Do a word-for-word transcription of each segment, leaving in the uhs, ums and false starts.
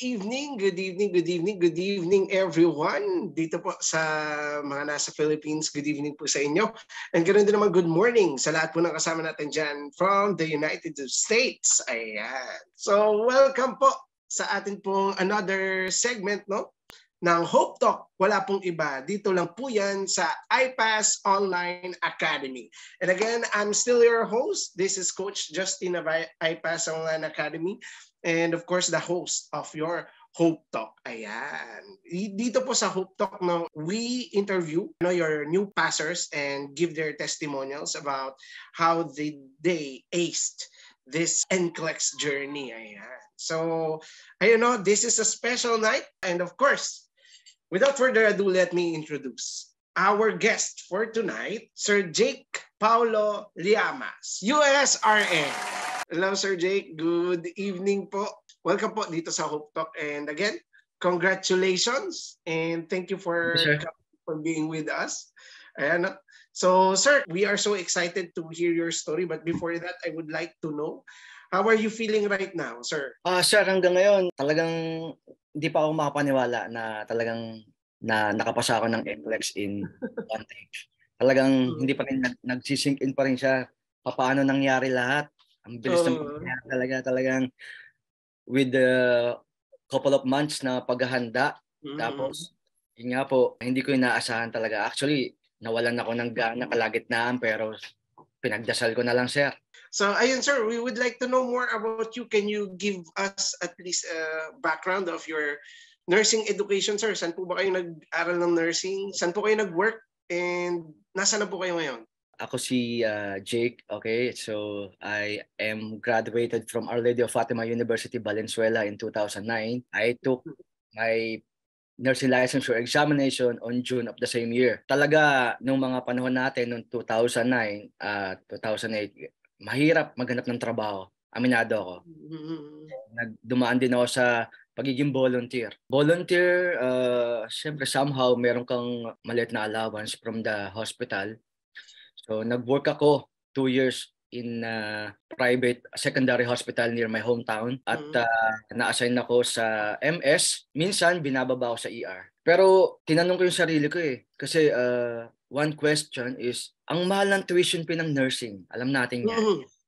evening, good evening, good evening, good evening everyone. Dito po sa mga nasa Philippines, good evening po sa inyo. And ganoon din naman good morning sa lahat po ng kasama natin dyan from the United States. Ayan. So welcome po sa atin pong another segment, no? Ng Hope Talk. Wala pong iba. Dito lang po yan sa I PASS Online Academy. And again, I'm still your host. This is Coach Justin of I PASS Online Academy. And of course, the host of your Hope Talk. Ayan. Dito po sa Hope Talk, no, we interview you know, your new passers and give their testimonials about how they, they aced this N C L E X journey. Ayan. So, ayun, no, this is a special night. And of course, without further ado, let me introduce our guest for tonight, Sir Jake Paulo Llamas, U S R N. Hello, Sir Jake. Good evening po. Welcome po dito sa Hope Talk. And again, congratulations and thank you for, yes, for being with us. Ayan. So, sir, we are so excited to hear your story. But before that, I would like to know, how are you feeling right now, sir? Ah, uh, sir, hanggang ngayon, talagang hindi pa ako makapaniwala na talagang na nakapasa ako ng N C L E X in one take. Talagang hindi pa rin nagsisink in pa rin siya. Paano nangyari lahat? Ang bilis ng pangyayari talaga, talagang with the couple of months na paghahanda. Mm-hmm. Tapos, yun nga po, hindi ko inaasahan talaga. Actually, nawalan ako ng gana kalagitnaan pero pinagdasal ko na lang, sir. So, ayun, sir, we would like to know more about you. Can you give us at least a background of your nursing education, sir? Saan po ba kayo nag-aral ng nursing? Saan po kayo nag-work? And nasaan na po kayo ngayon? Ako si uh, Jake, okay? So, I am graduated from Our Lady of Fatima University, Valenzuela in two thousand nine. I took my nursing licensure examination on June of the same year. Talaga, nung mga panahon natin, noong two thousand nine at uh, two thousand eight, mahirap maghanap ng trabaho. Aminado ako. Nagdumaan din ako sa pagiging volunteer. Volunteer, uh, syempre somehow meron kang maliit na allowance from the hospital. So nag-work ako two years in a private secondary hospital near my hometown at uh, na-assign ako sa M S. Minsan binababa ako sa E R. Pero tinanong ko yung sarili ko eh. Kasi uh, one question is, ang mahal ng tuition fee ng nursing. Alam natin yan.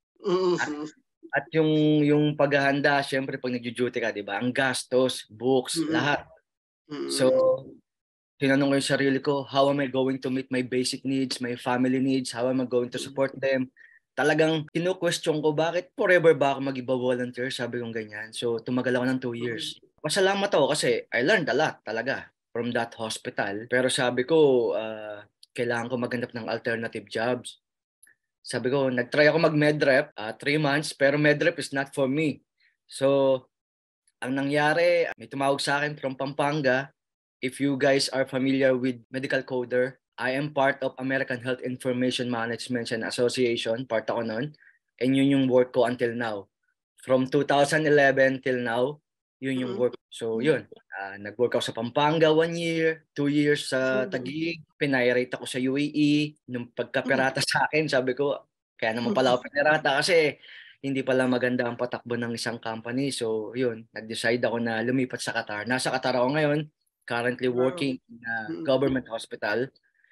At, at yung, yung paghahanda, syempre pag nag-duty ka, di ba? Ang gastos, books, lahat. So, tinanong ko yung sarili ko, how am I going to meet my basic needs, my family needs? How am I going to support them? Talagang kinu-question ko, bakit forever ba ako mag-iba volunteer? Sabi kong ganyan. So, tumagal ako ng two years. Pasalamat ako kasi I learned a lot talaga from that hospital. Pero sabi ko, uh, kailangan ko maghanap ng alternative jobs. Sabi ko, nag-try ako mag-medrep, uh, three months, pero medrep is not for me. So, ang nangyari, may tumawag sa akin from Pampanga. If you guys are familiar with medical coder, I am part of American Health Information Management and Association, part ako nun. And yun yung work ko until now. From two thousand eleven till now, yun yung work. So yun, uh, nag-work ako sa Pampanga one year, two years sa Taguig, pinirate ako sa U A E. Nung pagkaperata sa akin, sabi ko, kaya naman pala ako pinirata kasi hindi pala maganda ang patakbo ng isang company. So yun, nag-decide ako na lumipat sa Qatar. Nasa Qatar ako ngayon, currently working in a government hospital.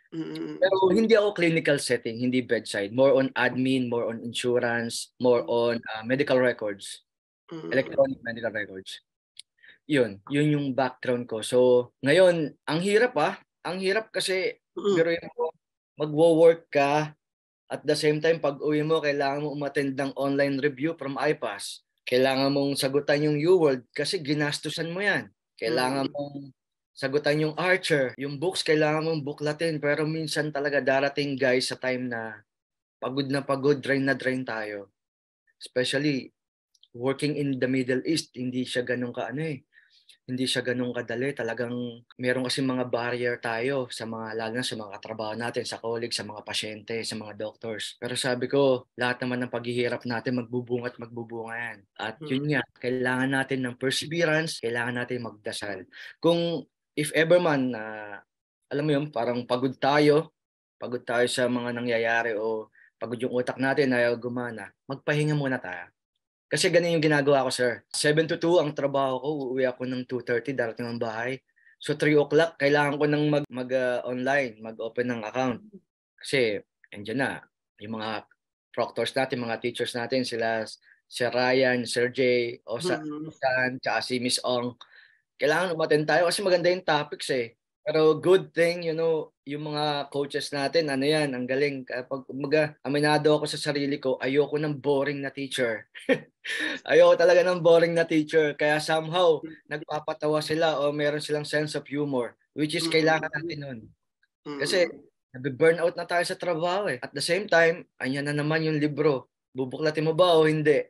Pero hindi ako clinical setting, hindi bedside. More on admin, more on insurance, more on uh, medical records, electronic medical records. Yun, yun yung background ko. So, ngayon, ang hirap ah. Ang hirap kasi, pero mo, magwo-work ka, at the same time, pag uwi mo, kailangan mo umattend ng online review from I PASS. Kailangan mong sagutan yung U-World kasi ginastusan mo yan. Kailangan mong sagutan yung Archer. Yung books, kailangan mong buklatin. Pero minsan talaga darating guys sa time na pagod na pagod, drain na drain tayo. Especially, working in the Middle East, hindi siya ganun ka ano eh. Hindi siya ganun kadali. Talagang meron kasi mga barrier tayo sa mga, lalo na sa mga katrabaho natin, sa colleagues, sa mga pasyente, sa mga doctors. Pero sabi ko, lahat naman ng paghihirap natin, magbubunga at magbubunga yan. At yun nga, kailangan natin ng perseverance, kailangan natin magdasal. Kung if ever man, uh, alam mo yun, parang pagod tayo, pagod tayo sa mga nangyayari o pagod yung utak natin, ayaw gumana, magpahinga muna tayo. Kasi ganun yung ginagawa ko, sir. seven to two ang trabaho ko, uuwi ako ng two thirty, darating ang bahay. So three o'clock, kailangan ko nang mag, mag uh, online, mag-open ng account. Kasi andyan na, yung mga proctors natin, mga teachers natin, sila Sir Ryan, Sir Jay, Osa, Mm. Osan, tsaka si Miss Ong. Kailangan umattend tayo kasi maganda yung topics eh. Pero good thing, you know, yung mga coaches natin, ano yan, ang galing. Kapag umaga, aminado ako sa sarili ko, ayoko ng boring na teacher. Ayoko talaga ng boring na teacher. Kaya somehow, nagpapatawa sila o meron silang sense of humor, which is kailangan natin nun. Kasi, nabe-burnout na tayo sa trabaho eh. At the same time, anyan na naman yung libro. Bubuklatin mo ba o hindi?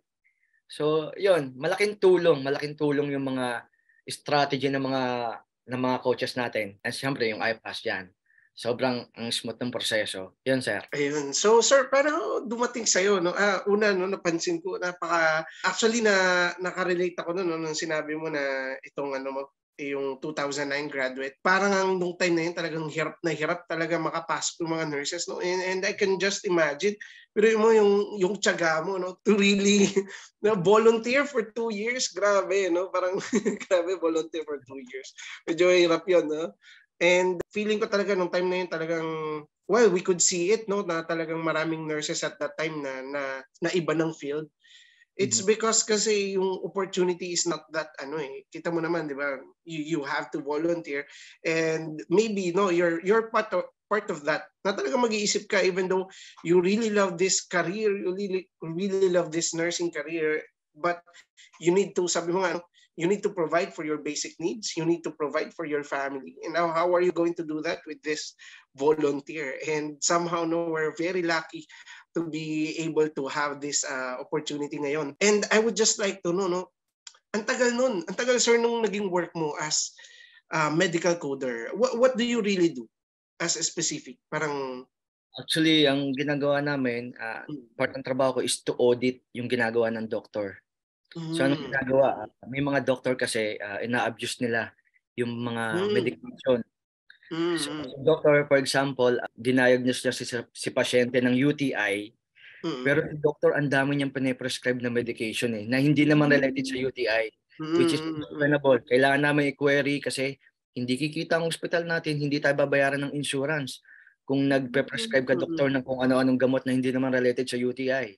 So, yun, malaking tulong, malaking tulong yung mga strategy ng mga ng mga coaches natin. And siyempre, yung I PASS yan. Sobrang ang smooth ng proseso. Yun, sir. Ayun. So, sir, paano dumating sa'yo? No? Ah, una, no, napansin ko, napaka, actually, na, nakarelate ako no, no, nung sinabi mo na itong ano mo, yung two thousand nine graduate. Parang ang nung time na yun, talagang hirap na hirap talaga makapasok yung mga nurses. No? And, and I can just imagine, pero mo yung, yung tiyaga mo, no, to really na volunteer for two years. Grabe, no? Parang, grabe, volunteer for two years. Medyo hirap yun, no? And feeling ko talaga nung time na yun talagang, well, we could see it, no, na talagang maraming nurses at that time na na, na iba ng field. It's mm-hmm. because kasi yung opportunity is not that ano eh. Kita mo naman, di ba? You you have to volunteer and maybe no, you're you're part of part of that. Na talaga mag-iisip ka even though you really love this career, you really really love this nursing career, but you need to, sabi mo nga, you need to provide for your basic needs. You need to provide for your family. And now, how are you going to do that with this volunteer? And somehow, no, we're very lucky to be able to have this uh, opportunity ngayon. And I would just like to know, no, ang tagal nun, ang tagal, sir, nung naging work mo as uh, medical coder. What, what do you really do as a specific? Parang... Actually, ang ginagawa namin, uh, part ng trabaho ko is to audit yung ginagawa ng doctor. So anong ginagawa? May mga doctor kasi uh, ina-abuse nila yung mga mm. medication. Mm. So, so doctor, for example, diniagnose niya si, si pasyente ng U T I, mm. pero si doctor ang dami niyang pine-prescribe na medication eh, na hindi naman related sa U T I, mm. which is unexplainable. Kailangan namin i-query kasi hindi kikita ang hospital natin, hindi tayo babayaran ng insurance kung nagpe-prescribe ka doktor ng kung ano-anong gamot na hindi naman related sa U T I.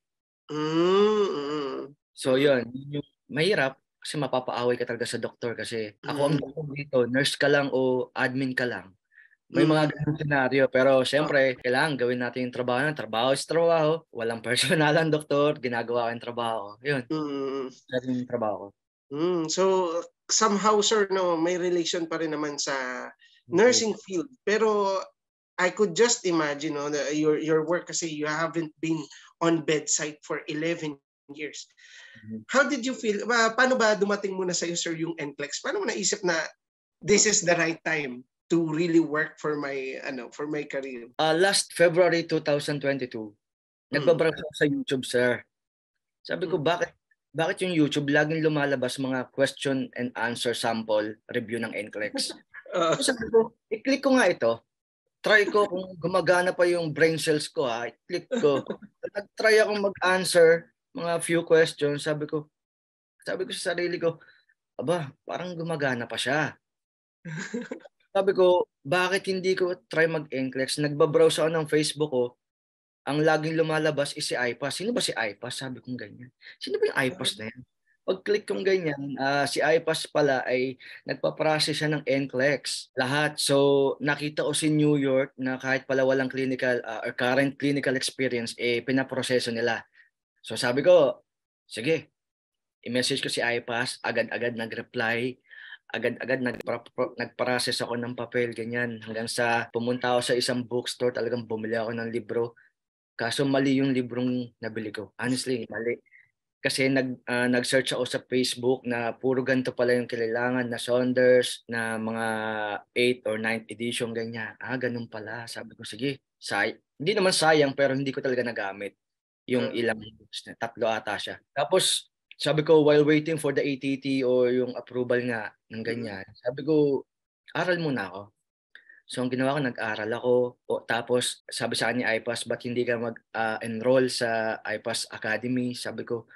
Mm. So yun, yung mahirap kasi mapapaaway ka talaga sa doktor kasi ako ang doktor dito, nurse ka lang o admin ka lang. May mga ganung senaryo pero syempre kailangan gawin natin yung trabaho ng trabaho is trabaho, walang personalan doktor, ginagawa ko yung trabaho. Yun. Mm. Yan yung trabaho ko. Mm. So somehow sir no, may relation pa rin naman sa nursing field. Pero I could just imagine no, your your work kasi you haven't been on bedside for eleven years. How did you feel? Uh, paano ba dumating muna sa iyo, sir, yung N C L E X? Paano mo naisip na this is the right time to really work for my ano for my career? Uh, last February twenty twenty-two, hmm. nagbabrowse ako sa YouTube, sir. Sabi ko, hmm. bakit bakit yung YouTube laging lumalabas mga question and answer sample review ng N C L E X? uh. So, sabi ko, i-click ko nga ito. Try ko kung gumagana pa yung brain cells ko, ha. I-click ko. Nag-try akong mag-answer mga few questions, sabi ko, sabi ko sa sarili ko, aba, parang gumagana pa siya. Sabi ko, bakit hindi ko try mag-N C L E X? Nagbabrowse ako ng Facebook ko, ang laging lumalabas is si I PASS. Sino ba si I PASS? Sabi kong ganyan. Sino ba yung I PASS na yan? Pag-click kong ganyan, uh, si I PASS pala ay nagpa-process siya ng N C L E X. Lahat. So, nakita ko si New York na kahit pala walang clinical uh, or current clinical experience, eh, pinaproseso nila. So sabi ko, sige, i-message ko si I PASS, agad-agad nag-reply, agad-agad nag-process ako ng papel, ganyan. Hanggang sa pumunta ako sa isang bookstore, talagang bumili ako ng libro. Kaso mali yung librong nabili ko. Honestly, mali. Kasi nag, uh, nag-search ako sa Facebook na puro ganito pala yung kailangan na Saunders, na mga eighth or ninth edition, ganyan. Ah, ganun pala. Sabi ko, sige, say hindi naman sayang, pero hindi ko talaga nagamit. Yung ilang tatlo ata siya. Tapos sabi ko while waiting for the A T T o yung approval nga ng ganyan, sabi ko aral muna ako. So ang ginawa ko, nag-aral ako. O, tapos sabi sa akin ni I PASS, ba't hindi ka mag-enroll uh, sa I PASS Academy? Sabi ko,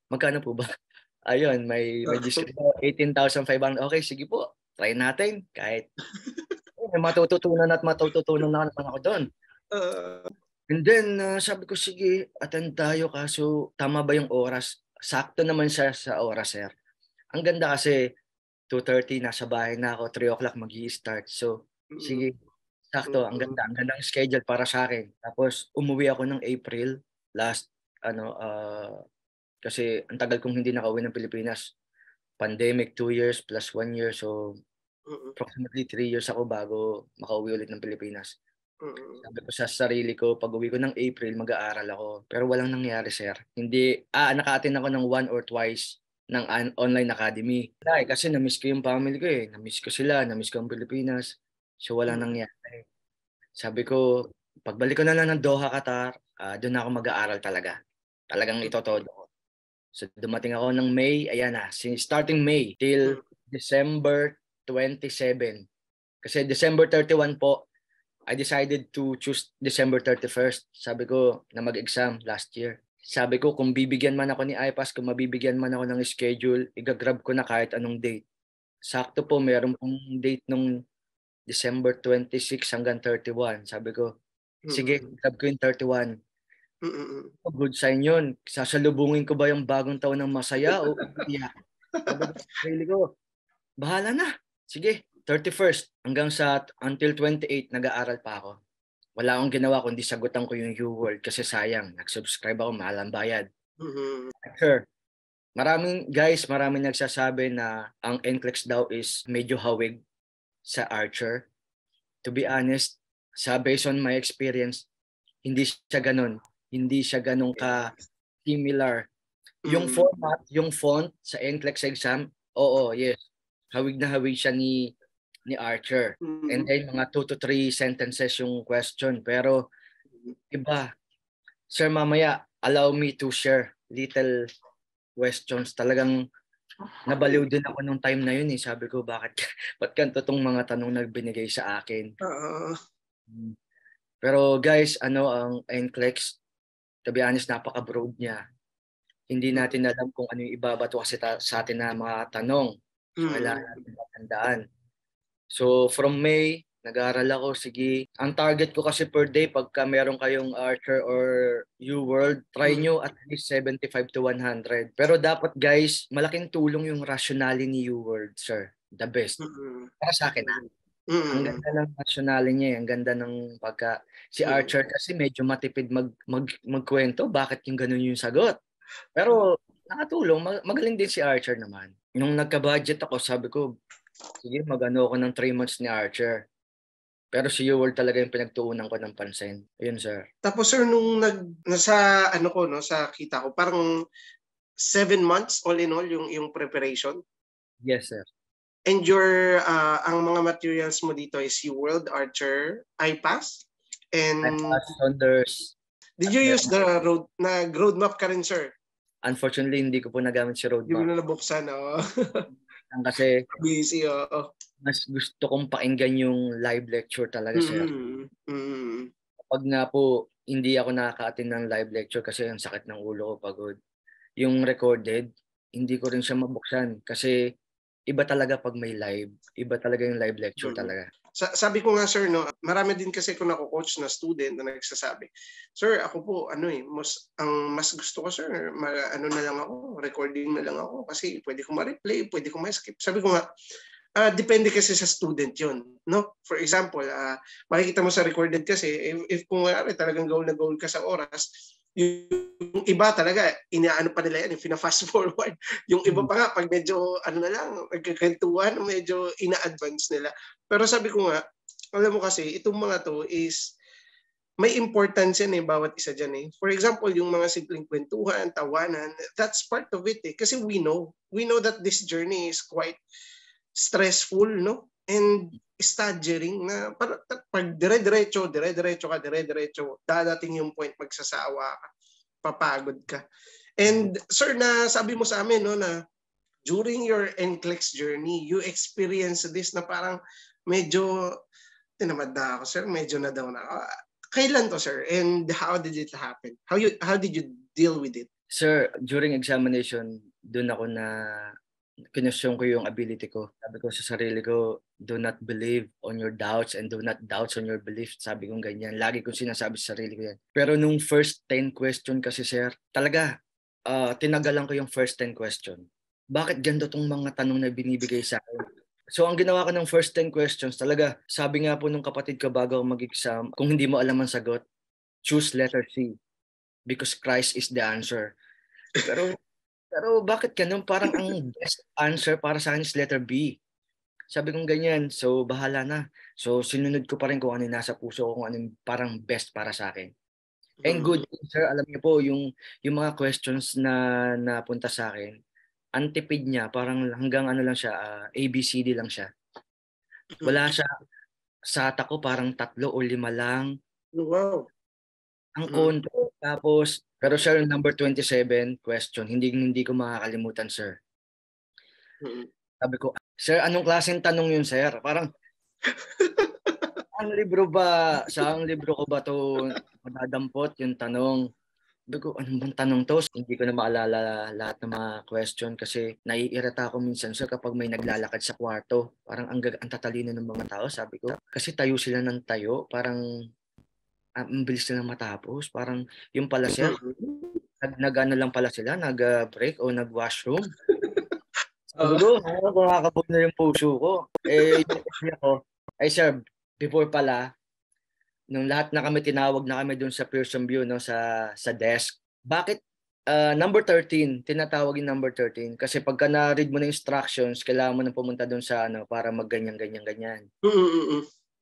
magkano po ba? Ayun, may register po, eighteen thousand five hundred. Okay, sige po, try natin. Kahit oh, may matututunan at matututunan na naman ako doon. Uh, And then, uh, sabi ko, sige, attend tayo. Kaso, tama ba yung oras? Sakto naman siya sa oras, sir. Ang ganda kasi, two thirty, nasa bahay na ako, three o'clock mag-i-start. So, sige, sakto, ang ganda. Ang ganda ng schedule para sa akin. Tapos, umuwi ako ng April, last, ano, uh, kasi ang tagal kong hindi nakauwi ng Pilipinas. Pandemic, two years plus one year. So, approximately three years ako bago makauwi ulit ng Pilipinas. Sabi ko sa sarili ko, pag uwi ko ng April, mag-aaral ako. Pero walang nangyari, sir. Hindi, ah, naka-attend ako ng one or twice ng an- online academy. Ay, kasi na-miss ko yung family ko eh. Na-miss ko sila, na-miss ko ang Pilipinas. So, walang nangyari. Sabi ko, pagbalik ko na lang ng Doha, Qatar, uh, doon ako mag-aaral talaga. Talagang itotodo ko. So, dumating ako ng May, ayan na, starting May till December twenty-seven. Kasi December thirty-one po, I decided to choose December thirty-first. Sabi ko na mag-exam last year. Sabi ko kung bibigyan man ako ni I P A S S, kung mabibigyan man ako ng schedule, igagrab ko na kahit anong date. Sakto po, meron pong date nung December twenty-six hanggang thirty-one. Sabi ko, sige, grab ko yung thirty-one. Good sign yun. Sasalubungin ko ba yung bagong taon ng masaya o iyak? Sabi ko, sarili ko, bahala na. Sige, thirty-first hanggang sa until twenty-eight nag-aaral pa ako. Wala akong ginawa kundi sagutan ko yung U-World kasi sayang, nag-subscribe ako, mahal ang bayad. Mm-hmm. Sure. Maraming guys, maraming nagsasabi na ang N C L E X daw is medyo hawig sa Archer. To be honest, sa based on my experience, hindi siya ganun. Hindi siya ganun ka similar. Yung Mm-hmm. format, yung font sa N C L E X exam, oo, yes. Hawig na hawig siya ni ni Archer. Mm-hmm. And then mga two to three sentences yung question. Pero iba. Sir, mamaya, allow me to share little questions. Talagang nabaliw din ako nung time na yun eh. Sabi ko, bakit ba't ganito tong mga tanong na binigay sa akin? Uh, Pero guys, ano ang N C L E X? To be honest, napaka-broad niya. Hindi natin alam kung ano yung ibabato kasi ta- sa atin na mga tanong. So, kailangan natin matandaan. So, from May, nag-aaral ako. Sige, ang target ko kasi per day, pagka meron kayong Archer or U-World, try nyo at least seventy-five to one hundred. Pero dapat guys, malaking tulong yung rationale ni U-World, sir. The best. Para sa akin, ha? Ang ganda ng rationale niya, ang ganda ng pagka... Si Archer kasi medyo matipid mag, mag, magkwento. Bakit yung ganun yung sagot? Pero nakatulong, magaling din si Archer naman. Nung nagka-budget ako, sabi ko, sige, mag-ano ako ng three months ni Archer. Pero si U-World talaga yung pinagtuunan ko ng pansin. Ayun, sir. Tapos, sir, nung nag, nasa, ano ko, no, sa kita ko, parang seven months all in all yung, yung preparation? Yes, sir. And your, uh, ang mga materials mo dito is U-World, Archer, I PASS, and... I PASS, Saunders. Did you use the road, na roadmap ka rin, sir? Unfortunately, hindi ko po nagamit si roadmap. Hindi mo na nabuksan, oh. Kasi busy, oh. Mas gusto kong pakinggan yung live lecture talaga, sir. Mm-hmm. Mm-hmm. Pag nga po, hindi ako nakaka-attend ng live lecture kasi ang sakit ng ulo ko, pagod. Yung recorded, hindi ko rin siya mabuksan kasi iba talaga pag may live. Iba talaga yung live lecture mm-hmm. talaga. Sa- sabi ko nga, sir, no, marami din kasi kung nako-coach na student na nagsasabi, sir, ako po, ano eh, mas, ang mas gusto ko, sir, ma- ano na lang ako, recording na lang ako kasi pwede ko ma-replay, pwede ko ma-skip. Sabi ko nga, Uh, depende kasi sa student yon, no? For example, uh, makikita mo sa recorded kasi, if, if kung nga talagang goal na goal ka sa oras, yung iba talaga, inaano pa nila yan, fina-fast forward. Yung iba pa nga, pag medyo, ano na lang, nagkakantuhan, medyo ina-advance nila. Pero sabi ko nga, alam mo kasi, itong mga to is, may importance yan eh, bawat isa dyan eh. For example, yung mga simpleng kwentuhan, tawanan, that's part of it eh. Kasi we know, we know that this journey is quite stressful, no? And staggering na para, pag dire-diretso, dire-diretso ka, dire-diretso, dadating yung point magsasawa ka, papagod ka. And sir, na sabi mo sa amin, no, na during your N C L E X journey, you experience this na parang medyo, tinamad na ako, sir, medyo na daw na. Uh, kailan to, sir? And how did it happen? How you how did you deal with it? Sir, during examination, doon ako na kinusyon ko yung ability ko. Sabi ko sa sarili ko, do not believe on your doubts and do not doubts on your beliefs. Sabi ko ganyan. Lagi ko sinasabi sa sarili ko yan. Pero nung first ten question kasi, sir, talaga, uh, tinagalan ko yung first ten question. Bakit ganito tong mga tanong na binibigay sa akin? So ang ginawa ko ng first ten questions, talaga, sabi nga po nung kapatid ko bago ako mag-exam, kung hindi mo alam ang sagot, choose letter C. Because Christ is the answer. Pero pero bakit ganun? Parang ang best answer para sa akin is letter B. Sabi kong ganyan, so bahala na. So sinunod ko pa rin kung ano yung nasa puso ko, kung ano yung parang best para sa akin. And good, sir, alam niyo po, yung, yung mga questions na napunta sa akin, ang tipid niya, parang hanggang ano lang siya, uh, A B C D lang siya. Wala siya, sa ata ko parang tatlo o lima lang. Wow. Ang konto. Tapos, pero sir, number twenty-seven question, hindi hindi ko makakalimutan, sir. Sabi ko, sir, anong klaseng tanong yun, sir? Parang, ang libro ba, sa ang libro ko ba to madadampot yung tanong? Sabi ko, anong bang tanong to? Hindi ko na maalala lahat ng mga question kasi naiirita ako minsan, sir, kapag may naglalakad sa kwarto. Parang ang, ang tatalino ng mga tao, sabi ko. Kasi tayo sila ng tayo, parang ang bilis nilang matapos. Parang yung pala, sir, nag, nag ano lang pala sila, nag-break o nag-washroom. Sabi ko, nakakabog na yung puso ko. Eh, yung ako, ay sir, before pala, nung lahat na kami, tinawag na kami dun sa Pearson View, no, sa, sa desk. Bakit uh, number thirteen, tinatawag yung number thirteen? Kasi pagka na-read mo na instructions, kailangan mo na pumunta dun sa ano, para mag-ganyan, ganyan, ganyan. Mm-mm.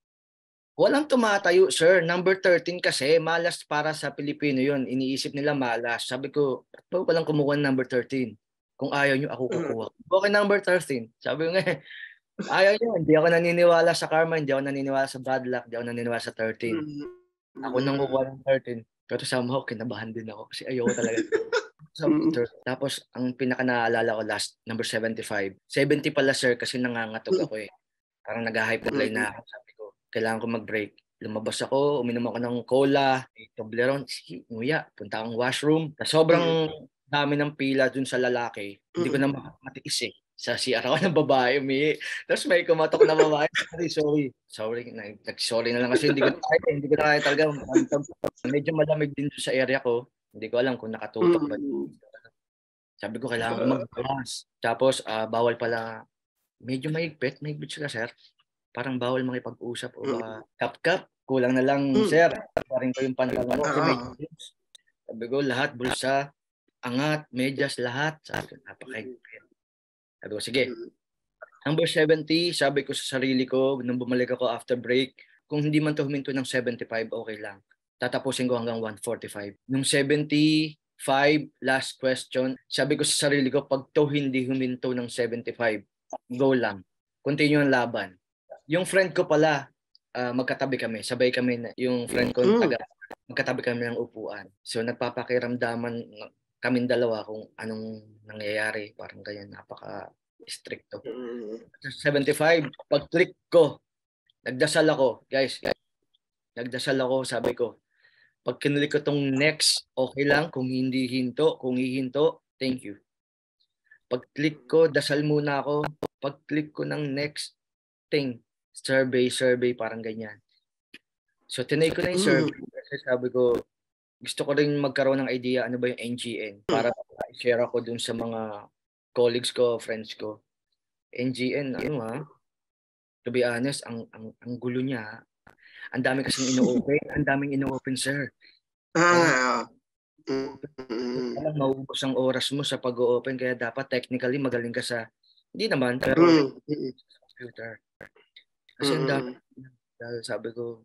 Walang tumatayo, sir. Number thirteen kasi, malas para sa Pilipino yun. Iniisip nila malas. Sabi ko, ba't walang kumukuha ng number thirteen? Kung ayaw nyo, ako kukuha. Okay, number thirteen. Sabi ko nga, ayaw nyo. Hindi ako naniniwala sa karma, hindi ako naniniwala sa bad luck, hindi ako naniniwala sa thirteen. Ako nang kukuha ng thirteen. Pero somehow, kinabahan din ako kasi ayoko talaga. So, tapos, ang pinaka naaalala ko last, number seventy-five. seventy pala, sir, kasi nangangatog ako eh. Parang nag-hype line na ako. Sabi ko, kailangan ko mag-break. Lumabas ako, uminom ako ng cola, Toblerone, nguya, punta akong washroom. Sobrang dami ng pila dun sa lalaki. Hindi ko na matiis eh. Sa C R ako ng babae, umihi. Tapos may kumatok na babae. Sorry, sorry. Sorry, nag-sorry na lang kasi hindi ko na kaya. Hindi ko na kaya talaga. Medyo malamig din sa area ko. Hindi ko alam kung nakatutok ba. Sabi ko, kailangan ko mag-balance. Tapos, uh, bawal pala, medyo mahigpit. Mahigpit sila, sir. Parang bawal makipag-usap o baka kap-kap. Kulang na lang, sir. Paring ko yung pantalon ko. Sabi ko, lahat, bulsa, angat, medyas, lahat. Sabi ko, napakahigpit. Sabi ko, sige. Number seventy, sabi ko sa sarili ko, nung bumalik ako after break, kung hindi man to huminto ng seventy-five, okay lang. Tatapusin ko hanggang one forty-five. Nung seventy-five, last question, sabi ko sa sarili ko, pag to hindi huminto ng seventy-five, go lang. Continue ang laban. Yung friend ko pala, uh, magkatabi kami. Sabay kami, na, yung friend ko mm. taga, magkatabi kami ng upuan. So nagpapakiramdaman kaming dalawa kung anong nangyayari. Parang ganyan, napaka-stricto. seventy-five, pag-click ko, nagdasal ako. Guys, nagdasal ako, sabi ko, pag kinulik ko tong next, okay lang. Kung hindi hinto, kung hihinto, thank you. Pag-click ko, dasal muna ako. Pag-click ko ng next thing, survey, survey, parang ganyan. So, tinay ko na yung survey. Kasi sabi ko, gusto ko rin magkaroon ng idea ano ba yung N G N para i-share ako dun sa mga colleagues ko, friends ko. N G N, ano ha? To be honest, ang, ang, ang gulo niya. Ang dami kasing ino-open. Ang daming ino-open, sir. Ah. Parang maubos ang oras mo sa pag-open. Kaya dapat technically magaling ka sa, hindi naman, pero sa computer. Kasi ang dami, dahil sabi ko,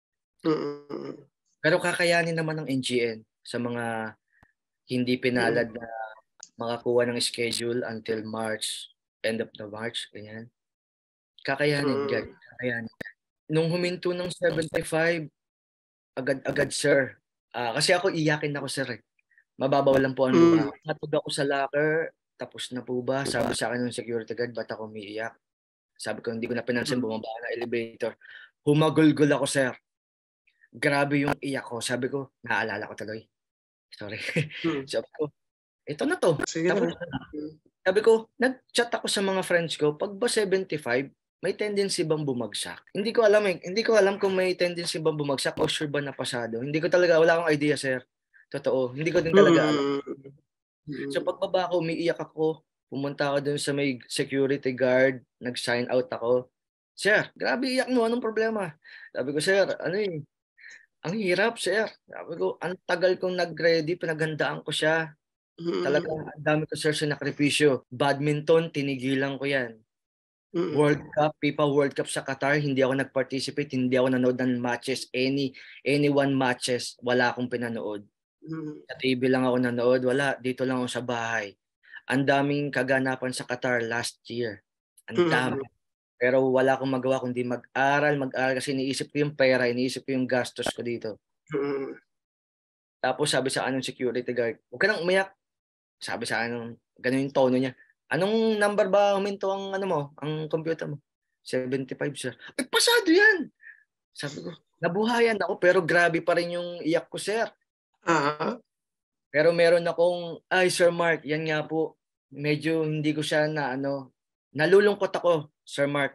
pero kakayanin naman ng N G N sa mga hindi pinalad na makakuha ng schedule until March, end of the March, ganyan. Kakayanin, guys. Kakayanin. Nung huminto ng seventy-five, agad-agad, sir. Uh, kasi ako iyakin ako, sir. Eh. Mababaw lang po ang luha. Natug ako sa locker, tapos na po ba? Sabi sa akin ng security guard, ba't ako umiiyak? Sabi ko, hindi ko na pinansin, bumaba na elevator. Humagulgol ako, sir. Grabe yung iyak ko. Sabi ko, naaalala ko tuloy. Sorry. Sabi ko, ito na to. Sige Tapos, na. sabi ko, nag-chat ako sa mga friends ko, pag ba seventy-five, may tendency bang bumagsak? Hindi ko alam eh. Hindi ko alam kung may tendency bang bumagsak o sure ba na pasado. Hindi ko talaga, wala akong idea, sir. Totoo. Hindi ko din talaga alam. Mm-hmm. So pagbaba ko, umiiyak ako. Pumunta ako dun sa may security guard. Nag-sign out ako. Sir, grabe iyak mo. Anong problema? Sabi ko, sir, ano eh. Ang hirap, sir. Sabi ko, ang tagal kong nag-ready. Pinaghandaan ko siya. Talagang ang dami ko, sir, sa nakripisyo. Badminton, tinigilan ko yan. Mm-hmm. World Cup, FIFA World Cup sa Qatar, hindi ako nag-participate, hindi ako nanood ng matches, any any one matches, wala akong pinanood. Mm-hmm. Sa T V lang ako nanood, wala, dito lang ako sa bahay. Ang daming kaganapan sa Qatar last year. Ang dami. Mm-hmm. Pero wala akong magawa kundi mag-aral, mag-aral kasi iniisip ko yung pera, iniisip ko yung gastos ko dito. Mm-hmm. Tapos sabi sa akin ng security guard, huwag ka nang umiyak. Sabi sa akin, ganun yung tono niya. Anong number ba huminto ang ano mo, ang computer mo? seventy-five, sir. Ay, pasado yan! Sabi ko, nabuhayan ako pero grabe pa rin yung iyak ko, sir. Uh-huh. Pero meron akong, ay, Sir Mark, yan nga po, medyo hindi ko siya na ano, nalulungkot ako, Sir Mark.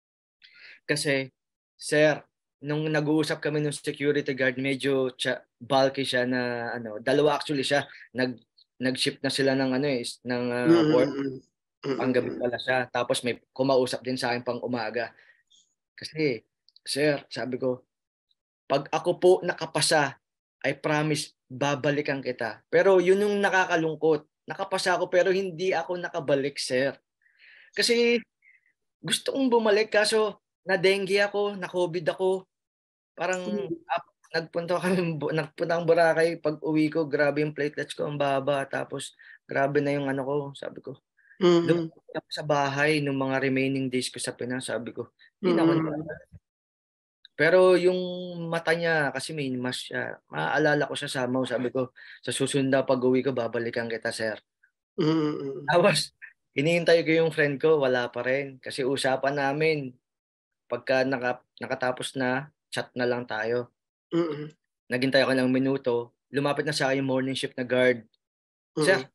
Kasi, sir, nung nag-uusap kami ng security guard, medyo siya, bulky siya na, ano, dalawa actually siya, nag, nag-ship na sila ng ano eh, ng uh, work. Mm-hmm. Panggabi pala siya. Tapos may kumausap din sa akin pang umaga. Kasi, sir, sabi ko, pag ako po nakapasa, I promise, babalikan kita. Pero yun yung nakakalungkot. Nakapasa ako pero hindi ako nakabalik, sir. Kasi gusto kong bumalik kaso na-dengue ako, na-COVID ako. Parang up, nagpunta kami, nagpunta akong Boracay. Pag uwi ko, grabe yung platelets ko, ang baba. Tapos, grabe na yung ano ko, sabi ko. Mm-hmm. Lumapit ako sa bahay nung mga remaining days ko sa Pinas, sabi ko, hindi na ako nakabalik. Pero yung mata niya, kasi may mask siya, maaalala ko siya sa Mau, sabi ko, sa susunod na pag-uwi ko, babalikan kita, sir. Mm-hmm. Tapos, hinihintay ko yung friend ko, wala pa rin. Kasi usapan namin, pagka naka, nakatapos na, chat na lang tayo. Mm-hmm. Naghintay ako ng minuto, lumapit na sa akin yung morning shift na guard. Mm-hmm. Sir,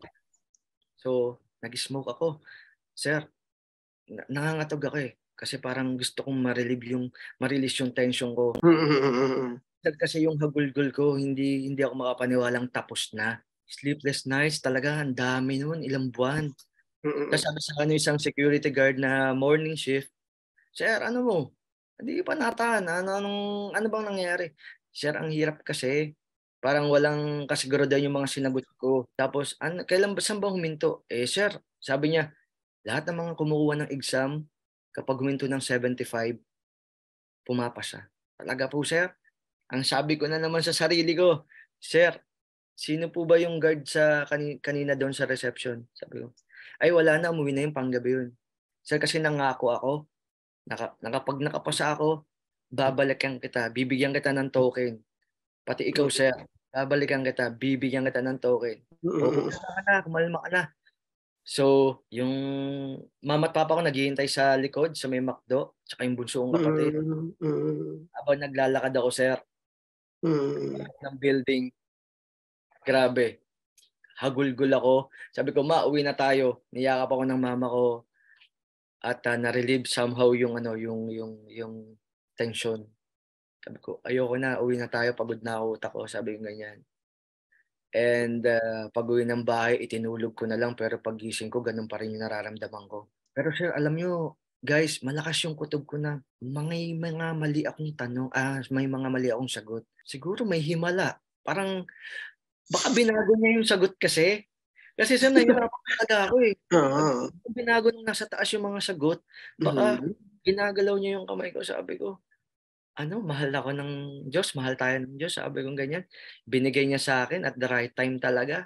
so, nag-smoke ako. Sir, nangangatog ako eh. Kasi parang gusto kong ma-relieve yung, ma-release yung tension ko. Mm-hmm. Kasi yung hagulgul ko, hindi hindi ako makapaniwalang tapos na. Sleepless nights, talaga, ang dami nun, ilang buwan. Mm-hmm. Tapos sabi sa ano, isang security guard na morning shift, sir, ano mo? Hindi pa natahan. Ano, anong, ano bang nangyari? Sir, ang hirap kasi. Parang walang kasiguraduhan yung mga sinagot ko. Tapos, an, kailan ba, saan ba huminto? Eh, sir, sabi niya, lahat ng mga kumukuha ng exam, kapag huminto ng seventy-five, pumapasa. Talaga po, sir. Ang sabi ko na naman sa sarili ko, sir, sino po ba yung guard sa kanina, kanina doon sa reception? Sabi ko, ay wala na, umuwi na yung panggabi yun. Sir, kasi nangako ako, naka, nakapag nakapasa ako, babalikan kita, bibigyan kita ng token. Pati ikaw, sir, babalikan kita, bibigyan kita ng token. O, kumalma ka na, kumalma ka na. So, yung mama at papa ko naghihintay sa likod, sa may McDo, tsaka yung bunso kong kapatid. Mm-hmm. Habang naglalakad ako, sir, mm-hmm. ng building, grabe, hagulgul ako. Sabi ko, ma, uwi na tayo. Niyakap ako ng mama ko at uh, na-relieve somehow yung ano, yung yung yung tension. Sabi ko, ayoko na, uwi na tayo, pagod na ako, utak ko, sabi ko ganyan. And uh, pag-uwi ng bahay, itinulog ko na lang, pero pag-gising ko, ganun pa rin yung nararamdaman ko. Pero sir, alam nyo, guys, malakas yung kutob ko na may mga mali akong tanong, ah, may mga mali akong sagot. Siguro may himala. Parang, baka binago niya yung sagot kasi. Kasi sir, nahihirapan talaga ako eh. Uh-huh. Binago nung nasa taas yung mga sagot, baka uh-huh. ginagalaw niya yung kamay ko, sabi ko, ano, mahal ako ng Diyos, mahal tayo ng Diyos, sabi kong ganyan. Binigay niya sa akin at the right time talaga.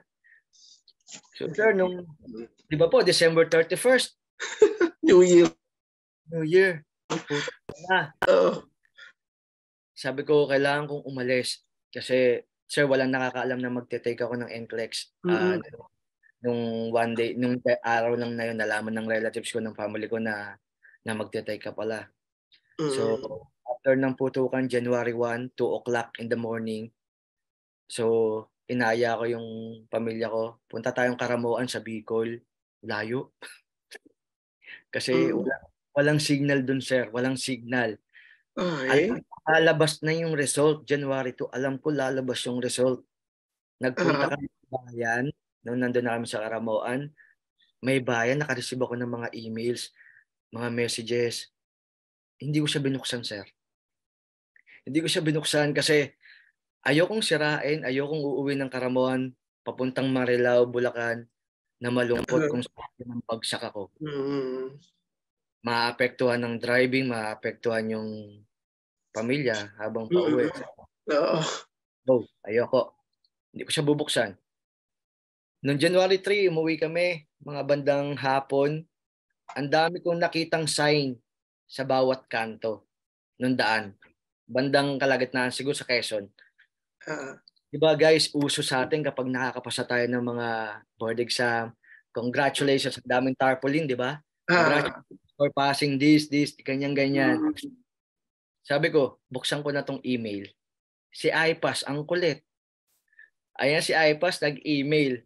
So sir, nung, di ba po, December thirty-first. New Year. New Year. Puto na. Uh. Sabi ko, kailangan kong umalis. Kasi, sir, walang nakakaalam na magte-take ako ng N C L E X. Mm-hmm. Uh, nung one day, nung araw lang na yun, nalaman ng relatives ko, ng family ko na, na magte-take ka pala. Mm-hmm. So, after ng putukan, January first, two o'clock in the morning. So, inaya ko yung pamilya ko, punta tayong Karamuan sa Bicol. Layo. Kasi Mm. walang, walang signal dun, sir. Walang signal. Okay. Alam ko lalabas na yung result. January two, alam ko lalabas yung result. Nagpunta Uh-huh. kami sa bayan. Nung nandun na kami sa Karamuan, may bayan, nakareceive ako ng mga emails, mga messages. Hindi ko siya binuksan, sir. Hindi ko siya binuksan kasi ayokong sirain, ayokong uuwi ng Karamuan, papuntang Marilao, Bulacan, na malungkot kung saan ang bagsak ako. Mm. Maapektuhan ng driving, maapektuhan yung pamilya habang pauwi. Mm. Oo. So, ayoko. Hindi ko siya bubuksan. Noong January three, umuwi kami, mga bandang hapon. Ang dami kong nakitang sign sa bawat kanto ng daan. Bandang kalagitnaan, siguro sa Quezon. Uh-huh. Diba guys, uso sa atin kapag nakakapasa tayo ng mga board exam, congratulations, ang daming tarpaulin, di ba? Ah. Congratulations for passing this, this, ganyan-ganyan. Mm. Sabi ko, buksan ko na tong email. Si IPASS, ang kulit. Ayan si IPASS, nag-email.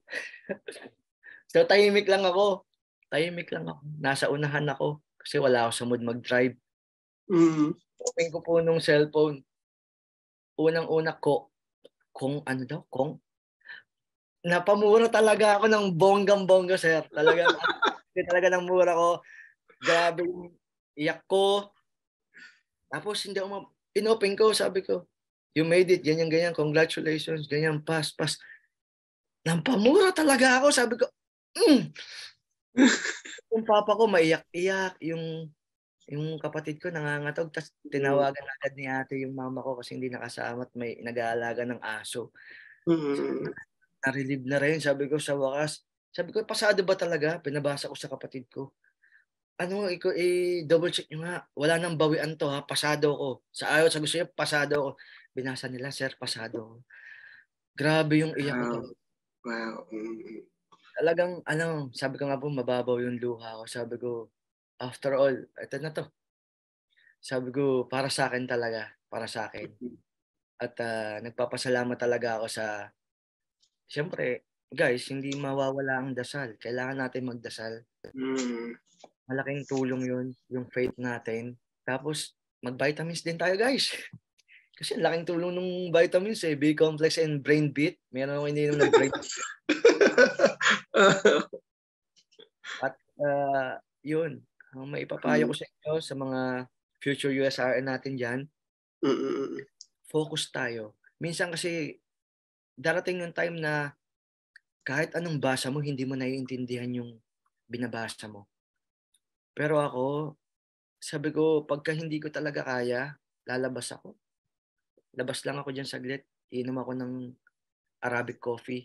So tahimik lang ako. Tahimik lang ako. Nasa unahan ako kasi wala ako sa mood mag-drive. Mm. Open ko po nung cellphone. Unang-una ko, kung ano daw, kung napamura talaga ako ng bonggang-bongga, sir. Talaga, talaga ng mura ko. Grabe yung iyak ko. Tapos hindi ako, ma- inopen ko, sabi ko, you made it, ganyan-ganyan, congratulations, ganyan, pass, pass. Nampamura talaga ako, sabi ko, mm. Yung papa ko maiyak-iyak, yung yung kapatid ko nangangatog, tapos tinawagan agad ni ate yung mama ko kasi hindi nakasama at may nag-aalaga ng aso. Mm. Na-relieve na rin, sabi ko sa wakas. Sabi ko, pasado ba talaga? Pinabasa ko sa kapatid ko. Ano, iko i-double check nyo nga. Wala nang bawian to ha, pasado ko. Sa ayaw, sa gusto nyo, pasado ko. Binasa nila, sir, pasado ko. Grabe yung iyak ko Wow. talaga. Wow. Mm. Talagang, ano, sabi ko nga po, mababaw yung luha ko. Sabi ko, after all, ito na to. Sabi ko, para sa akin talaga. Para sa akin. At uh, nagpapasalamat talaga ako sa, siyempre, guys, hindi mawawala ang dasal. Kailangan natin magdasal. Mm. Malaking tulong yun, yung faith natin. Tapos, mag-vitamins din tayo, guys. Kasi laking tulong ng vitamins eh. B-complex and brain beat. Meron ako ininom na brain beat. At uh, yun, ang maipapayo ko sa inyo sa mga future U S R N natin dyan, Mm. focus tayo. Minsan kasi darating yung time na kahit anong basa mo, hindi mo naiintindihan yung binabasa mo. Pero ako, sabi ko, pagka hindi ko talaga kaya, lalabas ako. Labas lang ako dyan saglit. Inom ako ng Arabic coffee.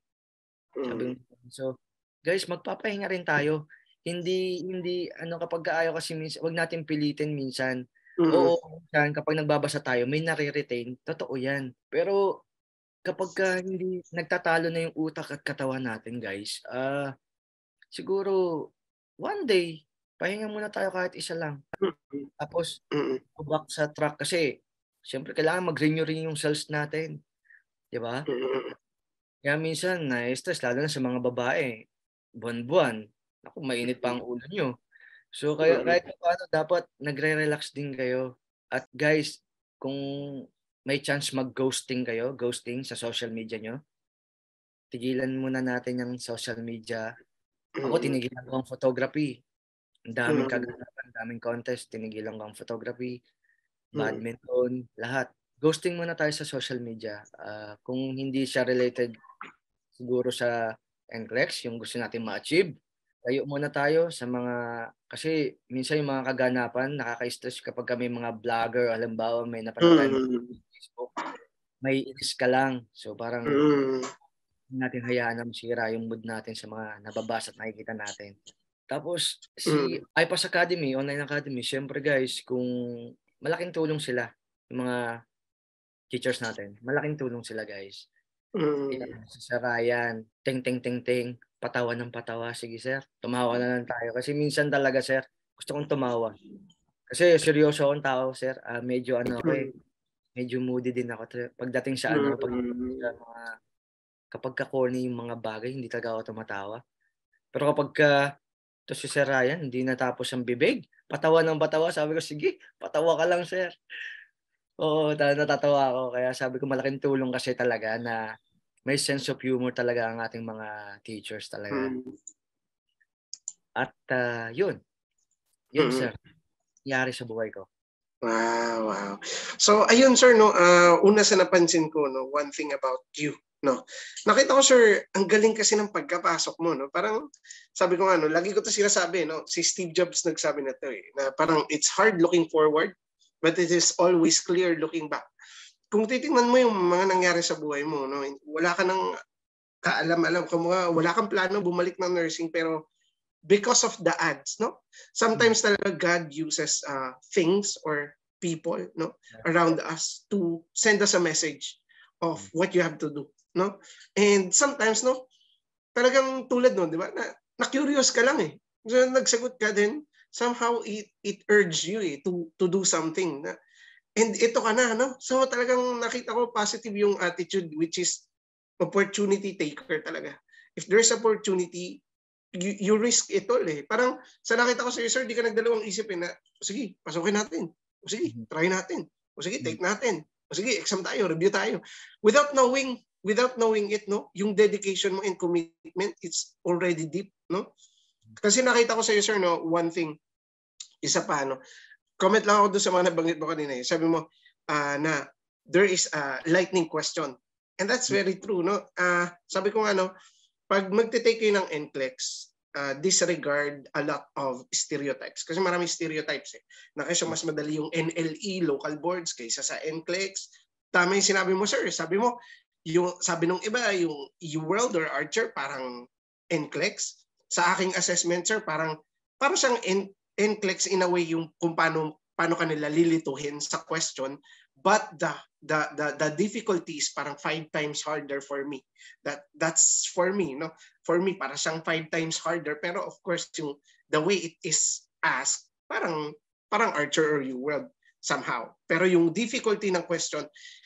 Sabi ko, so, guys, magpapahinga rin tayo. Hindi, hindi, ano, kapag kaayaw kasi minsan, wag natin pilitin minsan. Mm. Oo, minsan, kapag nagbabasa tayo, may nare-retain. Totoo yan. Pero, kapag ka hindi nagtatalo na yung utak at katawan natin, guys, ah, uh, siguro, one day, pahinga muna tayo kahit isa lang. Tapos, Mm. go back sa track kasi, siyempre, kailangan mag-renew rin yung cells natin. Di ba? Mm. Kaya minsan, na-stress, lalo na sa mga babae. Buwan-buwan. Ako, mainit pa ang ulo nyo. So, kaya, kahit paano, dapat nagre-relax din kayo. At guys, kung may chance mag-ghosting kayo, ghosting sa social media nyo, tigilan muna natin yung social media. Ako, tinigilan ko ang photography. Ang daming kaganapan, ang daming contest, tinigilan ko ang photography, badminton, lahat. Ghosting muna tayo sa social media. Uh, kung hindi siya related siguro sa N C L E X, yung gusto natin ma-achieve, tayo muna tayo sa mga, kasi minsan yung mga kaganapan, nakaka-stress kapag kami mga vlogger, halimbawa may napanood tayo sa Facebook, may inis ka lang. So parang Mm. natin hayaan na masira yung mood natin sa mga nababasa at nakikita natin. Tapos si IPASS Academy, Online Academy, syempre guys, kung malaking tulong sila, yung mga teachers natin, malaking tulong sila guys. Mm. Yeah, si Sir Ryan, ting ting ting ting, patawa ng patawa. Sige sir, tumawa na lang tayo. Kasi minsan talaga sir, gusto kong tumawa. Kasi seryoso akong tao sir, uh, medyo ano ako eh, medyo moody din ako. Pagdating sa ano, pagdating sa mga kapag ka-corny yung mga bagay, hindi talaga ako tumatawa. Pero kapag ka, ito si Sir Ryan, hindi natapos ang bibig, patawa ng patawa, sabi ko, sige, patawa ka lang, Sir. Oo, natatawa ako. Kaya sabi ko, malaking tulong kasi talaga na may sense of humor talaga ang ating mga teachers talaga. Hmm. At uh, yun, yun, Hmm. Sir, nangyari sa buhay ko. Wow, wow. So ayun sir no, uh, una sa napansin ko no, one thing about you no. Nakita ko sir, ang galing kasi ng pagkapasok mo no. Parang sabi ko nga no, lagi ko 'to sinasabi no, si Steve Jobs nagsabi na 'to eh, na parang it's hard looking forward but it is always clear looking back. Kung titingnan mo yung mga nangyari sa buhay mo no, wala ka nang kaalam-alam, kumbaga wala kang plano bumalik ng nursing pero because of the ads, no? Sometimes talaga God uses uh, things or people, no, around us to send us a message of what you have to do, no? And sometimes, no, talagang tulad no, di ba? Na, na-curious ka lang eh. So, nagsagot ka din, somehow it it urged you eh, to to do something. Na, and ito ka na, no? So talagang nakita ko positive yung attitude which is opportunity taker talaga. If there's opportunity, You, you risk it all eh. Parang sa nakita ko sa iyo, sir, di ka nagdalawang isip eh na, sige, pasukin natin. O sige, try natin. O sige, take natin. O sige, exam tayo, review tayo. Without knowing, without knowing it, no, yung dedication mo and commitment, it's already deep, no? Kasi nakita ko sa iyo, sir, no, one thing, isa pa, no, comment lang ako doon sa mga nabanggit mo kanina eh. Sabi mo, uh, na there is a lightning question. And that's very true, no? Uh, sabi ko nga, no, pag magte-take kayo ng N C L E X, uh, disregard a lot of stereotypes. Kasi maraming stereotypes eh. Na kaysa mas madali yung N L E, local boards, kaysa sa N C L E X. Tama yung sinabi mo, sir. Sabi mo, yung, sabi nung iba, yung U-World or Archer, parang N C L E X. Sa aking assessment, sir, parang, parang siyang N C L E X in a way yung kung paano, paano kanila lilituhin sa question. But the the the the difficulty is parang five times harder for me. That that's for me, no? For me para siyang five times harder, pero of course yung the way it is asked, parang parang Archer or U-World somehow. Pero yung difficulty ng question,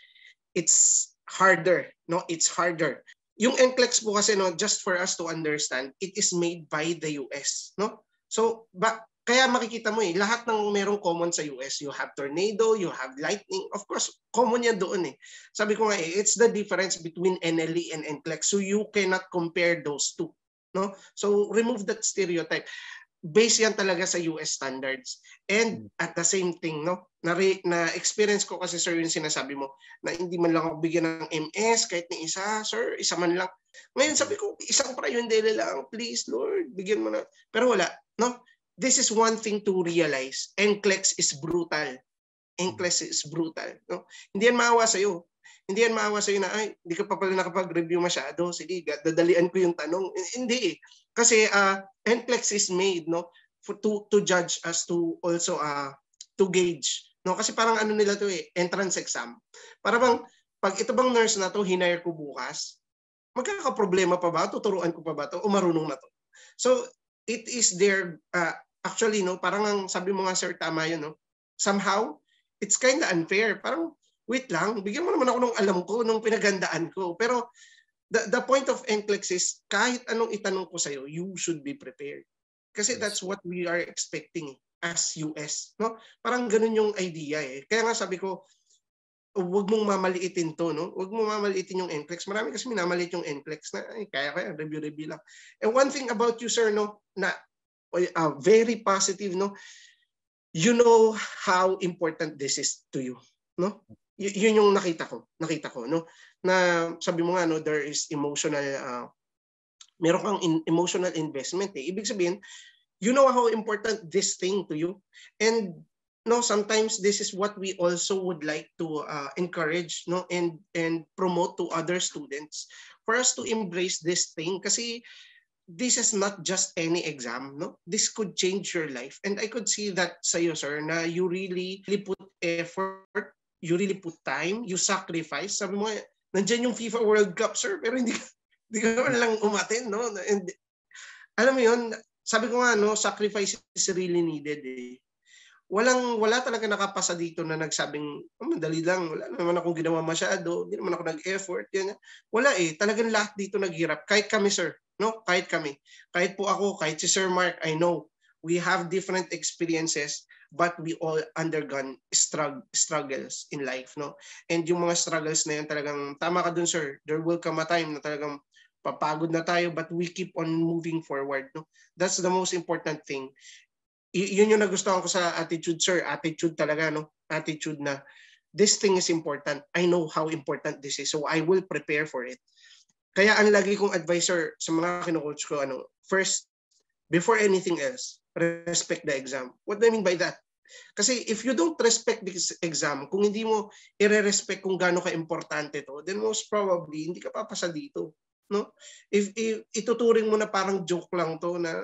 it's harder, no? It's harder. Yung N C L E X po kasi no, just for us to understand, it is made by the U S, no? So ba kaya makikita mo eh, lahat ng merong common sa U S, you have tornado, you have lightning, of course, common yan doon eh. Sabi ko nga eh, it's the difference between N L E and N C L E X, so you cannot compare those two. No? So remove that stereotype. Base yan talaga sa U S standards. And at the same thing, no, na, na experience ko kasi sir yung sinasabi mo, na hindi man lang ako bigyan ng M S, kahit ni isa, sir, isa man lang. Ngayon sabi ko, isang prayundele lang, please Lord, bigyan mo na. Pero wala, no? This is one thing to realize. N C L E X is brutal. N C L E X is brutal. No? Hindi yan maawa sa'yo. Hindi yan maawa sa'yo na, ay, hindi ka pa pala nakapag-review masyado. Sige, dadalian ko yung tanong. Hindi eh. Kasi uh, N C L E X is made no, for, to, to judge us, to also uh, to gauge. No? Kasi parang ano nila to eh, entrance exam. Para bang, pag ito bang nurse na to, hinire ko bukas, magkakaproblema pa ba? Tuturuan ko pa ba to? O marunong na to? So, it is their, uh, actually, no, parang ang sabi mo nga, sir, tama yun, no? Somehow, it's kind of unfair. Parang, wait lang, bigyan mo naman ako ng alam ko, ng pinagandaan ko. Pero, the, the point of N C L E X is, kahit anong itanong ko sa'yo, you should be prepared. Kasi that's what we are expecting as U S, no? Parang ganun yung idea eh. Kaya nga sabi ko, huwag mong mamaliitin to, no? Huwag mong mamaliitin yung N C L E X. Marami kasi minamaliit yung N C L E X na, ay, kaya kaya, review-review lang. And one thing about you, sir, no, na uh, very positive, no? You know how important this is to you, no? Y- yun yung nakita ko, nakita ko, no? Na sabi mo nga, no, there is emotional, uh, meron kang in, emotional investment, eh. Ibig sabihin, you know how important this thing to you. And no, sometimes this is what we also would like to uh, encourage, no, and and promote to other students for us to embrace this thing. Kasi this is not just any exam, no. This could change your life, and I could see that sa iyo, sir, na you really, really put effort, you really put time, you sacrifice. Sabi mo, nandiyan yung FIFA World Cup, sir, pero hindi ka, hindi ka man lang umaten, no. And alam mo yun, sabi ko nga, no, sacrifice is really needed, eh. walang wala talaga nakapasa dito na nagsabing, oh, madali lang, wala naman akong ginawa masyado, hindi naman ako nag-effort, yan. Wala eh, talagang lahat dito naghirap. Kahit kami, sir, no? Kahit kami. Kahit po ako, kahit si Sir Mark, I know we have different experiences, but we all undergone strugg struggles in life, no? And yung mga struggles na yan talagang, tama ka dun, sir, there will come a time na talagang papagod na tayo, but we keep on moving forward, no? That's the most important thing. Y- yun yung nagustuhan ko sa attitude, sir. Attitude talaga, no? Attitude na this thing is important. I know how important this is, so I will prepare for it. Kaya ang lagi kong advisor sa mga kino-coach ko, ano, first, before anything else, respect the exam. What do I mean by that? Kasi if you don't respect this exam, kung hindi mo i-respect kung gaano ka-importante to, then most probably, hindi ka papasa dito. No? If, if ituturing mo na parang joke lang to, na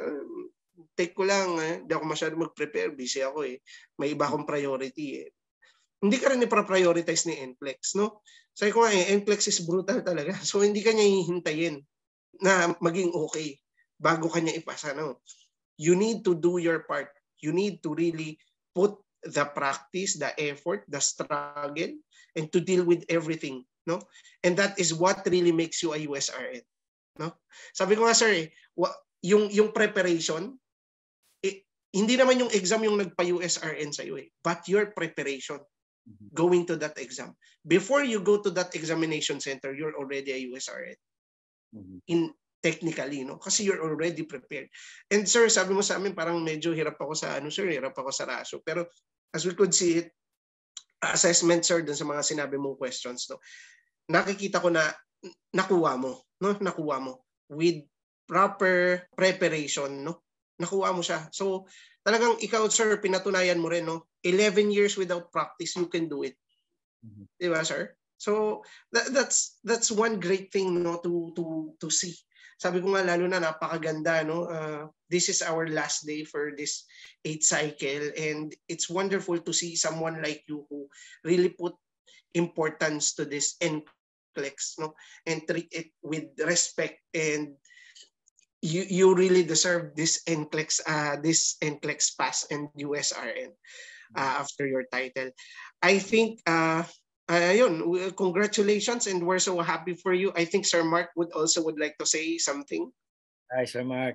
take ko lang, eh. Hindi ako masyado mag-prepare, busy ako eh. May iba akong priority eh. Hindi ka rin i-prioritize ni N C L E X, no? Sabi ko nga eh, N C L E X is brutal talaga. So hindi ka niya hihintayin na maging okay bago ka niya ipasa, no? You need to do your part. You need to really put the practice, the effort, the struggle, and to deal with everything, no? And that is what really makes you a U S R N, no? Sabi ko nga, sir, eh, yung, yung preparation, eh, hindi naman yung exam yung nagpa-U S R N sa'yo eh, but your preparation going to that exam. Before you go to that examination center, you're already a U S R N. Mm-hmm. In technically, no? Kasi you're already prepared. And sir, sabi mo sa amin, parang medyo hirap ako sa, ano sir, hirap ako sa raso. Pero as we could see it, assessment sir, dun sa mga sinabi mong questions, no? Nakikita ko na nakuha mo, no? Nakuha mo with proper preparation, no? Nakuha mo siya. So, talagang ikaw, sir, pinatunayan mo rin, no? eleven years without practice, you can do it. Mm-hmm. Di ba, sir? So, that, that's that's one great thing, no, to to to see. Sabi ko nga, lalo na napakaganda, no? Uh, this is our last day for this eighth cycle, and it's wonderful to see someone like you who really put importance to this N C L E X, no? And treat it with respect, and you you really deserve this N C L E X, uh, this N C L E X pass and U S R N uh, after your title. I think, uh, uh, yun, congratulations, and we're so happy for you. I think Sir Mark would also would like to say something. Hi, Sir Mark.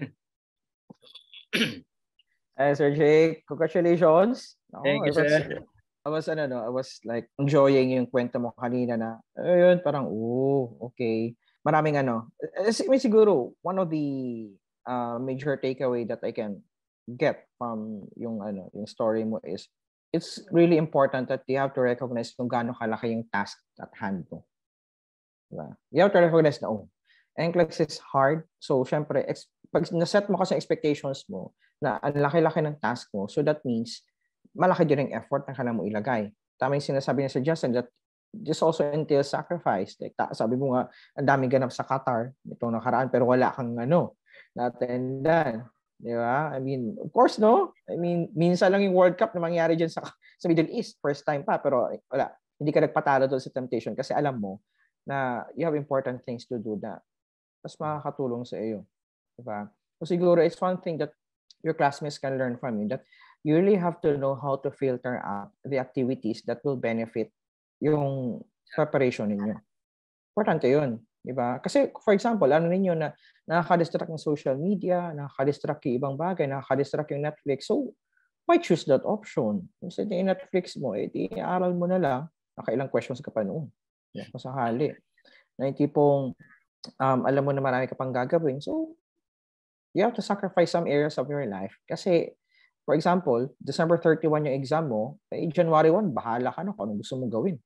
Hi, Sir Jake. Congratulations. Thank oh, you, sir. I was, ano, no, I was like enjoying yung kwento mo kanina na, ayun, parang, oh, okay. Maraming ano, siguro, one of the uh, major takeaway that I can get from yung ano, yung story mo is, it's really important that you have to recognize kung gaano kalaki yung task at hand mo. Diba? You have to recognize na, oh, N C L E X is hard. So, syempre, ex- pag naset mo kasi expectations mo, na ang laki-laki ng task mo, so that means, malaki din yung effort na kailangan mo ilagay. Tama yung sinasabi niya sa Justin that this also entails sacrifice. Like, sabi mo nga, ang daming ganap sa Qatar itong nakaraan, pero wala kang ano, na-attendan. Di ba? I mean, of course, no? I mean, minsan lang yung World Cup na mangyari dyan sa, sa Middle East, first time pa, pero wala. Hindi ka nagpatalo doon sa temptation kasi alam mo na you have important things to do na mas makakatulong sa iyo. Di ba? So siguro, it's one thing that your classmates can learn from you, that you really have to know how to filter out the activities that will benefit yung preparation ninyo. Importante yun. Diba? Kasi, for example, ano ninyo na nakaka-distract ng social media, nakaka-distract yung ibang bagay, nakaka-distract yung Netflix. So, why choose that option? Instead yung Netflix mo, eh, di aral mo na lang, nakailang questions ka pa noon. Diba? Kung sakali. Na yung tipong, um, alam mo na marami ka pang gagawin. So, you have to sacrifice some areas of your life. Kasi, for example, December thirty-first yung exam mo, eh, January first, bahala ka na kung anong gusto mong gawin.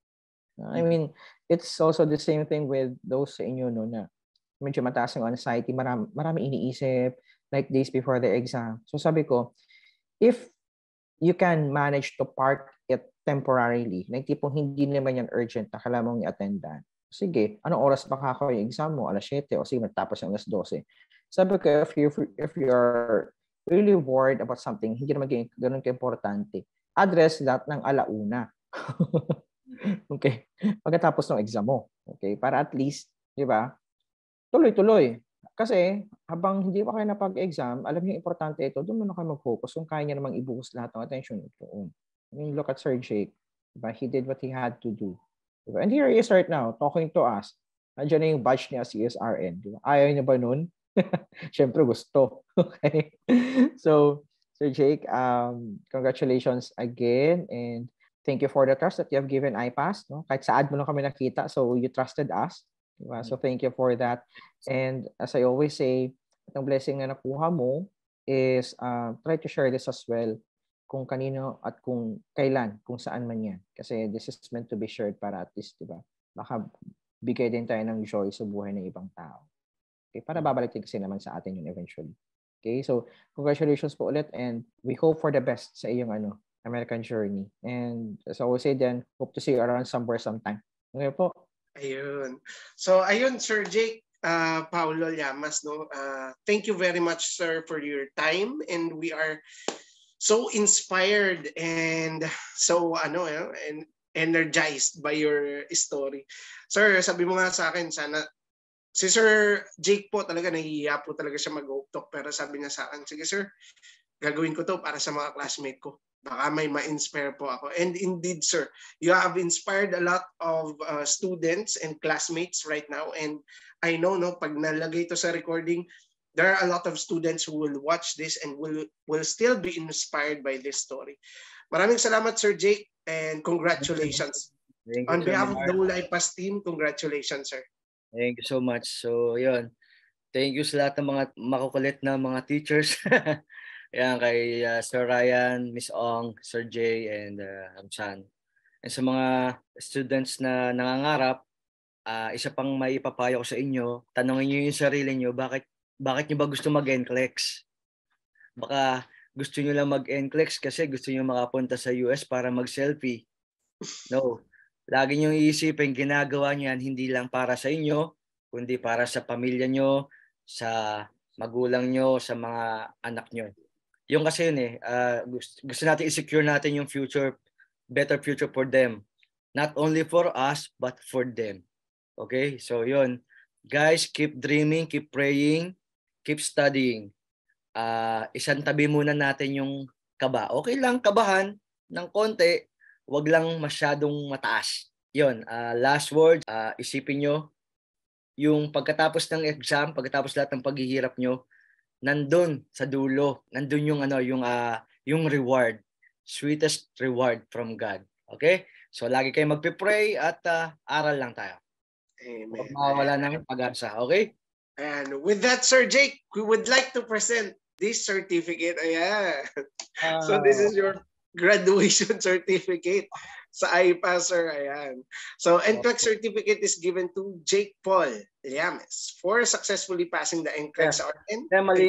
I mean, it's also the same thing with those sa inyo, no, na medyo mataas yung anxiety, marami, marami iniisip, like days before the exam. So sabi ko, if you can manage to park it temporarily, like tipong hindi naman yan urgent na kailangan mong i-attendan, sige, anong oras ba kako yung exam mo? alas siyete o sige, matapos yung alas dose. Sabi ko, if you if you're really worried about something, hindi naman ganun ka-importante, address that ng alauna. Okay? Pagkatapos ng exam mo. Okay? Para at least, di ba, tuloy-tuloy. kasi habang hindi pa kayo napag-exam, alam niyo importante ito, doon muna kayo mag-focus kung kaya niya namang ibuhos lahat ng attention doon. I mean, look at Sir Jake. Diba? He did what he had to do. Diba? And here he is right now, talking to us. Nandiyan na yung badge niya sa U S R N. Diba? Ayaw niya ba nun? Siyempre gusto. Okay? So, Sir Jake, um, congratulations again and thank you for the trust that you have given IPASS. No? Kahit sa ad mo lang kami nakita, so you trusted us. Diba? So thank you for that. And as I always say, itong blessing na nakuha mo is uh, try to share this as well kung kanino at kung kailan, kung saan man yan. Kasi this is meant to be shared para at least, diba, baka bigay din tayo ng joy sa buhay ng ibang tao. Okay? Para babalik din kasi naman sa atin yun eventually. Okay? So, congratulations po ulit and we hope for the best sa iyong ano, American journey. And as I always say then, hope to see you around somewhere sometime. Okay po? Ayun. So, ayun, Sir Jake, uh, Paulo Llamas, no? Uh, thank you very much, sir, for your time. And we are so inspired and so ano eh, and energized by your story. Sir, sabi mo nga sa akin, sana si Sir Jake po talaga nahihiya po talaga siya mag-open talk, pero sabi niya sa akin, sige sir, gagawin ko to para sa mga classmate ko. Baka may ma-inspire po ako. And indeed, sir, you have inspired a lot of uh, students and classmates right now. And I know, no, pag nalagay to sa recording, there are a lot of students who will watch this and will will still be inspired by this story. Maraming salamat, Sir Jake, and congratulations. Thank you, On Sir behalf Mark. of the whole IPASS team, congratulations, sir. Thank you so much. So, yun. Thank you sa lahat ng mga makukulit na mga teachers. Yan, kay uh, Sir Ryan, Miss Ong, Sir Jay, and uh, Amsan. And sa mga students na nangangarap, uh, isa pang may ipapayo ko sa inyo, tanongin niyo yung sarili niyo, bakit bakit niyo ba gusto mag-N C L E X? Baka gusto niyo lang mag-N C L E X kasi gusto niyo makapunta sa U S para mag-selfie. No. Lagi niyo iisipin, ginagawa niyan hindi lang para sa inyo, kundi para sa pamilya niyo, sa magulang niyo, sa mga anak niyo. Yung kasi yun eh, uh, gusto, gusto natin i-secure natin yung future, better future for them. Not only for us, but for them. Okay? So yun. Guys, keep dreaming, keep praying, keep studying. Uh, isang tabi muna natin yung kaba. Okay lang, kabahan ng konti, wag lang masyadong mataas. Yun, uh, last word, uh, isipin nyo, yung pagkatapos ng exam, pagkatapos lahat ng paghihirap nyo, nandun sa dulo, nandun yung ano, yung uh, yung reward, sweetest reward from God. Okay? So lagi kayong magpe-pray at uh, aral lang tayo. Amen. Huwag mawawala ng pag-asa. Okay? And with that, Sir Jake, we would like to present this certificate. Ayan. Uh, so this is your graduation certificate sa IPASS, sir. Ayan. So N C L E X certificate is given to Jake Paul Llamas for successfully passing the N C L E X-R N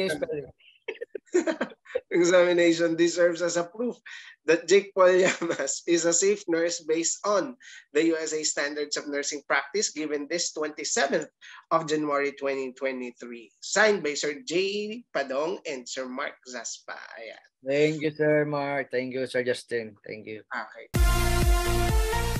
examination. This serves as a proof that Jake Paul Llamas is a safe nurse based on the U S A Standards of Nursing Practice given this twenty-seventh of January twenty twenty-three. Signed by Sir J. Padong and Sir Mark Zaspa. Ayan. Thank you, Sir Mark. Thank you, Sir Justin. Thank you. Okay.